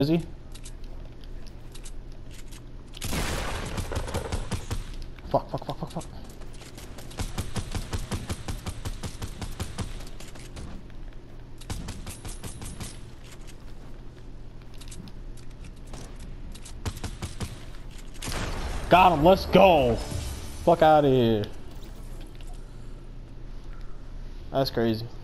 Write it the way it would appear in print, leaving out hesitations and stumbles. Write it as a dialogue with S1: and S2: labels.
S1: Is he? Fuck, fuck, fuck, fuck, fuck. Got him, let's go. Fuck out of here. That's crazy.